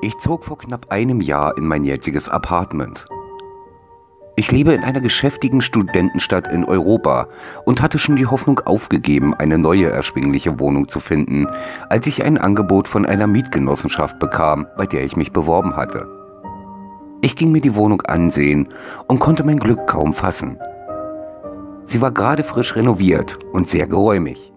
Ich zog vor knapp einem Jahr in mein jetziges Apartment. Ich lebe in einer geschäftigen Studentenstadt in Europa und hatte schon die Hoffnung aufgegeben, eine neue erschwingliche Wohnung zu finden, als ich ein Angebot von einer Mietgenossenschaft bekam, bei der ich mich beworben hatte. Ich ging mir die Wohnung ansehen und konnte mein Glück kaum fassen. Sie war gerade frisch renoviert und sehr geräumig.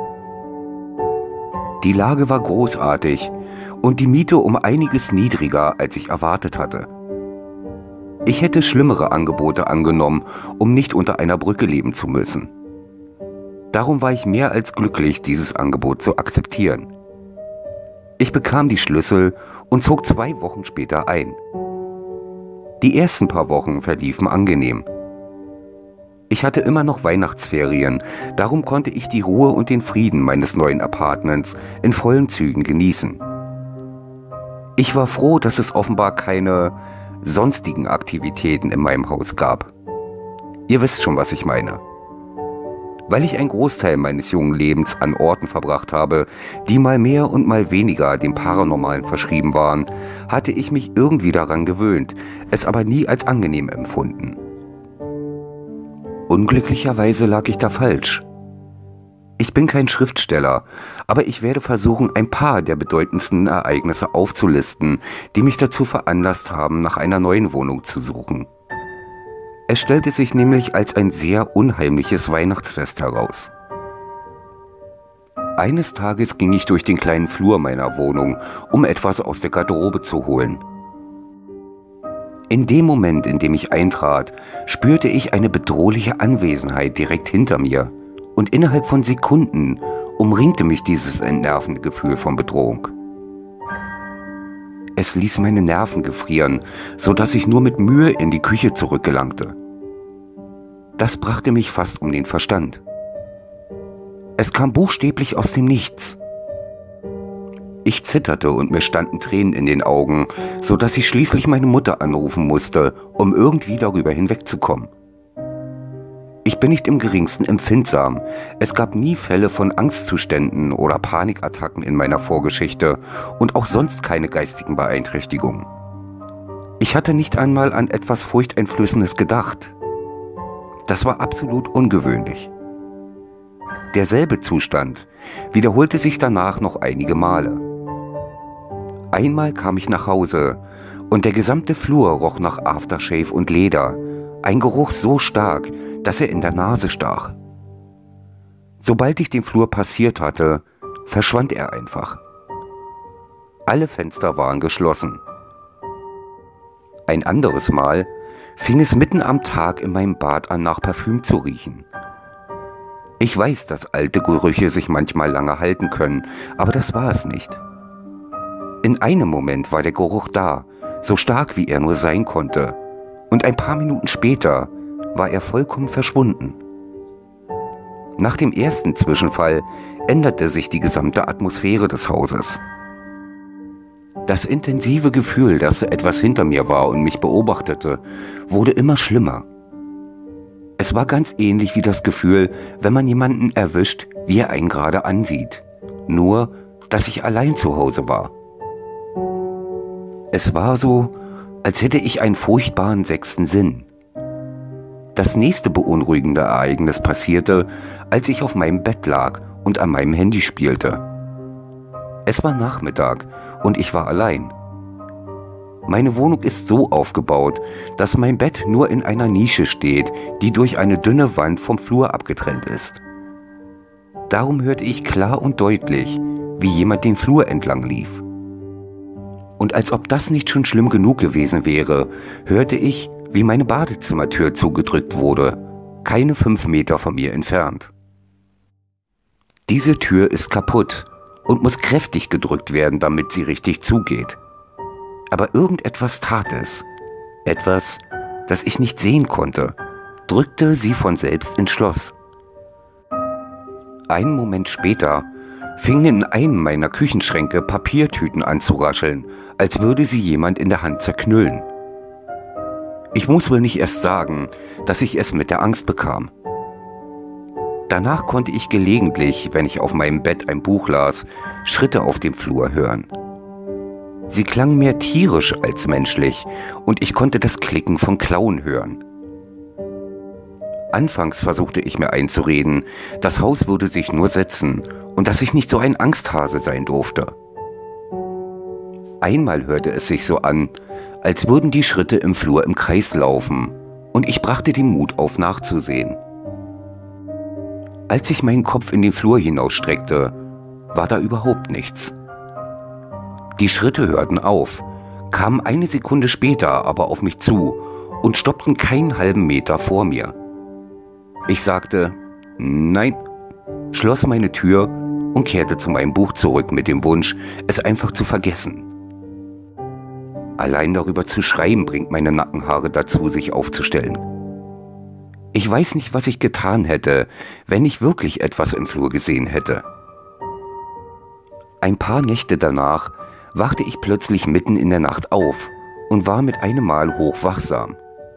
Die Lage war großartig und die Miete um einiges niedriger, als ich erwartet hatte. Ich hätte schlimmere Angebote angenommen, um nicht unter einer Brücke leben zu müssen. Darum war ich mehr als glücklich, dieses Angebot zu akzeptieren. Ich bekam die Schlüssel und zog 2 Wochen später ein. Die ersten paar Wochen verliefen angenehm. Ich hatte immer noch Weihnachtsferien, darum konnte ich die Ruhe und den Frieden meines neuen Apartments in vollen Zügen genießen. Ich war froh, dass es offenbar keine sonstigen Aktivitäten in meinem Haus gab. Ihr wisst schon, was ich meine. Weil ich einen Großteil meines jungen Lebens an Orten verbracht habe, die mal mehr und mal weniger dem Paranormalen verschrieben waren, hatte ich mich irgendwie daran gewöhnt, es aber nie als angenehm empfunden. Unglücklicherweise lag ich da falsch. Ich bin kein Schriftsteller, aber ich werde versuchen, ein paar der bedeutendsten Ereignisse aufzulisten, die mich dazu veranlasst haben, nach einer neuen Wohnung zu suchen. Es stellte sich nämlich als ein sehr unheimliches Weihnachtsfest heraus. Eines Tages ging ich durch den kleinen Flur meiner Wohnung, um etwas aus der Garderobe zu holen. In dem Moment, in dem ich eintrat, spürte ich eine bedrohliche Anwesenheit direkt hinter mir. Und innerhalb von Sekunden umringte mich dieses entnervende Gefühl von Bedrohung. Es ließ meine Nerven gefrieren, sodass ich nur mit Mühe in die Küche zurückgelangte. Das brachte mich fast um den Verstand. Es kam buchstäblich aus dem Nichts. Ich zitterte und mir standen Tränen in den Augen, sodass ich schließlich meine Mutter anrufen musste, um irgendwie darüber hinwegzukommen. Ich bin nicht im geringsten empfindsam. Es gab nie Fälle von Angstzuständen oder Panikattacken in meiner Vorgeschichte und auch sonst keine geistigen Beeinträchtigungen. Ich hatte nicht einmal an etwas Furchteinflößendes gedacht. Das war absolut ungewöhnlich. Derselbe Zustand wiederholte sich danach noch einige Male. Einmal kam ich nach Hause und der gesamte Flur roch nach Aftershave und Leder. Ein Geruch so stark, dass er in der Nase stach. Sobald ich den Flur passiert hatte, verschwand er einfach. Alle Fenster waren geschlossen. Ein anderes Mal fing es mitten am Tag in meinem Bad an, nach Parfüm zu riechen. Ich weiß, dass alte Gerüche sich manchmal lange halten können, aber das war es nicht. In einem Moment war der Geruch da, so stark wie er nur sein konnte. Und ein paar Minuten später war er vollkommen verschwunden. Nach dem ersten Zwischenfall änderte sich die gesamte Atmosphäre des Hauses. Das intensive Gefühl, dass etwas hinter mir war und mich beobachtete, wurde immer schlimmer. Es war ganz ähnlich wie das Gefühl, wenn man jemanden erwischt, wie er einen gerade ansieht. Nur, dass ich allein zu Hause war. Es war so, als hätte ich einen furchtbaren 6. Sinn. Das nächste beunruhigende Ereignis passierte, als ich auf meinem Bett lag und an meinem Handy spielte. Es war Nachmittag und ich war allein. Meine Wohnung ist so aufgebaut, dass mein Bett nur in einer Nische steht, die durch eine dünne Wand vom Flur abgetrennt ist. Darum hörte ich klar und deutlich, wie jemand den Flur entlang lief. Und als ob das nicht schon schlimm genug gewesen wäre, hörte ich, wie meine Badezimmertür zugedrückt wurde, keine 5 Meter von mir entfernt. Diese Tür ist kaputt und muss kräftig gedrückt werden, damit sie richtig zugeht. Aber irgendetwas tat es, etwas, das ich nicht sehen konnte, drückte sie von selbst ins Schloss. Einen Moment später fingen in einem meiner Küchenschränke Papiertüten an zu rascheln, als würde sie jemand in der Hand zerknüllen. Ich muss wohl nicht erst sagen, dass ich es mit der Angst bekam. Danach konnte ich gelegentlich, wenn ich auf meinem Bett ein Buch las, Schritte auf dem Flur hören. Sie klang mehr tierisch als menschlich und ich konnte das Klicken von Klauen hören. Anfangs versuchte ich mir einzureden, das Haus würde sich nur setzen und dass ich nicht so ein Angsthase sein durfte. Einmal hörte es sich so an, als würden die Schritte im Flur im Kreis laufen, und ich brachte den Mut auf, nachzusehen. Als ich meinen Kopf in den Flur hinausstreckte, war da überhaupt nichts. Die Schritte hörten auf, kamen eine Sekunde später aber auf mich zu und stoppten keinen halben Meter vor mir. Ich sagte nein, schloss meine Tür und kehrte zu meinem Buch zurück mit dem Wunsch, es einfach zu vergessen. Allein darüber zu schreiben bringt meine Nackenhaare dazu, sich aufzustellen. Ich weiß nicht, was ich getan hätte, wenn ich wirklich etwas im Flur gesehen hätte. Ein paar Nächte danach wachte ich plötzlich mitten in der Nacht auf und war mit einem Mal hochwachsam.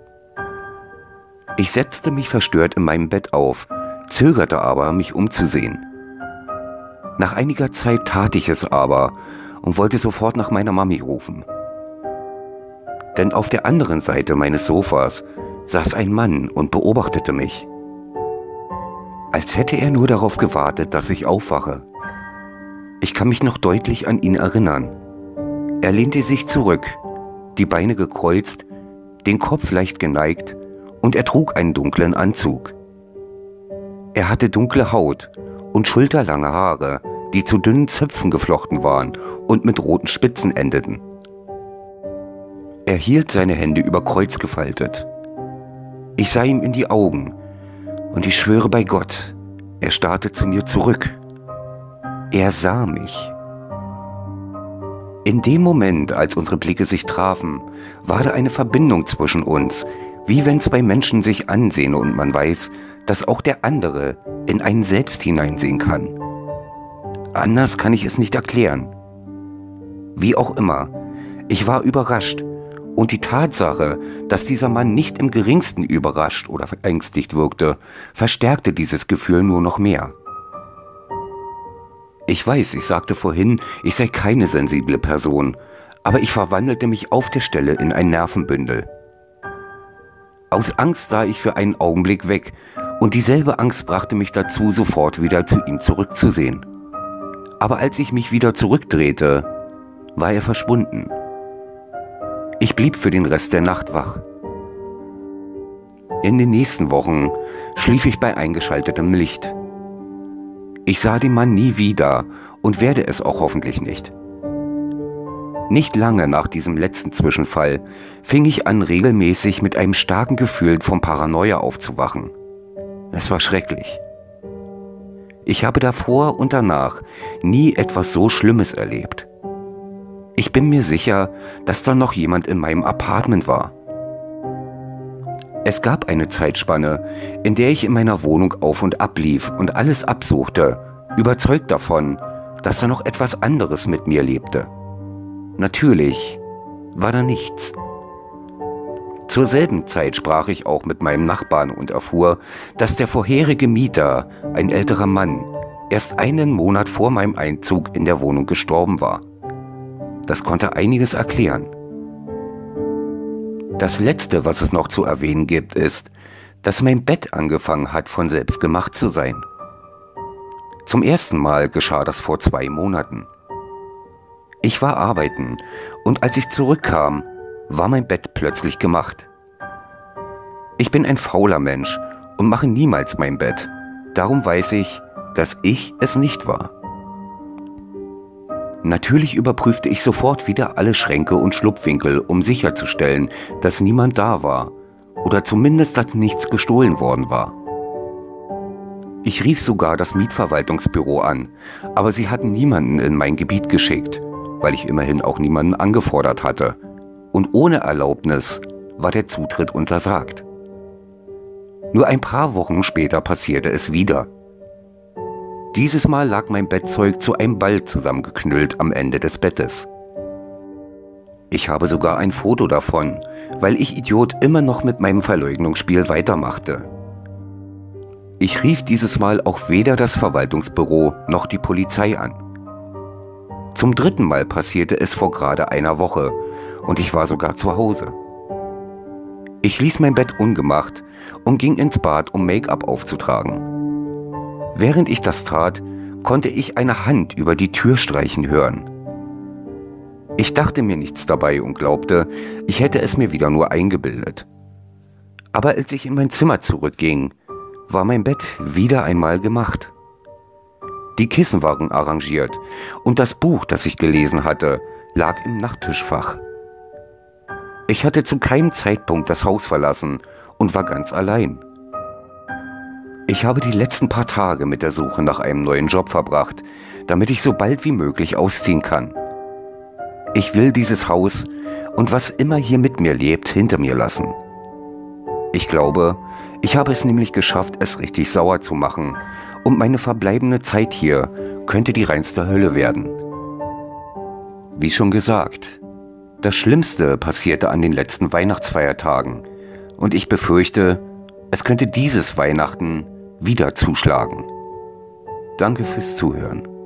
Ich setzte mich verstört in meinem Bett auf, zögerte aber, mich umzusehen. Nach einiger Zeit tat ich es aber und wollte sofort nach meiner Mami rufen. Denn auf der anderen Seite meines Sofas saß ein Mann und beobachtete mich. Als hätte er nur darauf gewartet, dass ich aufwache. Ich kann mich noch deutlich an ihn erinnern. Er lehnte sich zurück, die Beine gekreuzt, den Kopf leicht geneigt und er trug einen dunklen Anzug. Er hatte dunkle Haut und schulterlange Haare, die zu dünnen Zöpfen geflochten waren und mit roten Spitzen endeten. Er hielt seine Hände über Kreuz gefaltet. Ich sah ihm in die Augen und ich schwöre bei Gott, er starrte zu mir zurück. Er sah mich. In dem Moment, als unsere Blicke sich trafen, war da eine Verbindung zwischen uns, wie wenn zwei Menschen sich ansehen und man weiß, dass auch der andere in einen selbst hineinsehen kann. Anders kann ich es nicht erklären. Wie auch immer, ich war überrascht und die Tatsache, dass dieser Mann nicht im geringsten überrascht oder verängstigt wirkte, verstärkte dieses Gefühl nur noch mehr. Ich weiß, ich sagte vorhin, ich sei keine sensible Person, aber ich verwandelte mich auf der Stelle in ein Nervenbündel. Aus Angst sah ich für einen Augenblick weg und dieselbe Angst brachte mich dazu, sofort wieder zu ihm zurückzusehen. Aber als ich mich wieder zurückdrehte, war er verschwunden. Ich blieb für den Rest der Nacht wach. In den nächsten Wochen schlief ich bei eingeschaltetem Licht. Ich sah den Mann nie wieder und werde es auch hoffentlich nicht. Nicht lange nach diesem letzten Zwischenfall fing ich an, regelmäßig mit einem starken Gefühl von Paranoia aufzuwachen. Es war schrecklich. Ich habe davor und danach nie etwas so Schlimmes erlebt. Ich bin mir sicher, dass da noch jemand in meinem Apartment war. Es gab eine Zeitspanne, in der ich in meiner Wohnung auf und ab lief und alles absuchte, überzeugt davon, dass da noch etwas anderes mit mir lebte. Natürlich war da nichts. Zur selben Zeit sprach ich auch mit meinem Nachbarn und erfuhr, dass der vorherige Mieter, ein älterer Mann, erst einen Monat vor meinem Einzug in der Wohnung gestorben war. Das konnte einiges erklären. Das Letzte, was es noch zu erwähnen gibt, ist, dass mein Bett angefangen hat, von selbst gemacht zu sein. Zum ersten Mal geschah das vor 2 Monaten. Ich war arbeiten und als ich zurückkam, war mein Bett plötzlich gemacht. Ich bin ein fauler Mensch und mache niemals mein Bett. Darum weiß ich, dass ich es nicht war. Natürlich überprüfte ich sofort wieder alle Schränke und Schlupfwinkel, um sicherzustellen, dass niemand da war oder zumindest, dass nichts gestohlen worden war. Ich rief sogar das Mietverwaltungsbüro an, aber sie hatten niemanden in mein Gebiet geschickt, weil ich immerhin auch niemanden angefordert hatte. Und ohne Erlaubnis war der Zutritt untersagt. Nur ein paar Wochen später passierte es wieder. Dieses Mal lag mein Bettzeug zu einem Ball zusammengeknüllt am Ende des Bettes. Ich habe sogar ein Foto davon, weil ich Idiot immer noch mit meinem Verleugnungsspiel weitermachte. Ich rief dieses Mal auch weder das Verwaltungsbüro noch die Polizei an. Zum dritten Mal passierte es vor gerade einer Woche und ich war sogar zu Hause. Ich ließ mein Bett ungemacht und ging ins Bad, um Make-up aufzutragen. Während ich das tat, konnte ich eine Hand über die Tür streichen hören. Ich dachte mir nichts dabei und glaubte, ich hätte es mir wieder nur eingebildet. Aber als ich in mein Zimmer zurückging, war mein Bett wieder einmal gemacht. Die Kissen waren arrangiert und das Buch, das ich gelesen hatte, lag im Nachttischfach. Ich hatte zu keinem Zeitpunkt das Haus verlassen und war ganz allein. Ich habe die letzten paar Tage mit der Suche nach einem neuen Job verbracht, damit ich so bald wie möglich ausziehen kann. Ich will dieses Haus und was immer hier mit mir lebt, hinter mir lassen. Ich glaube, ich habe es nämlich geschafft, es richtig sauer zu machen und meine verbleibende Zeit hier könnte die reinste Hölle werden. Wie schon gesagt, das Schlimmste passierte an den letzten Weihnachtsfeiertagen und ich befürchte, es könnte dieses Weihnachten wieder zuschlagen. Danke fürs Zuhören.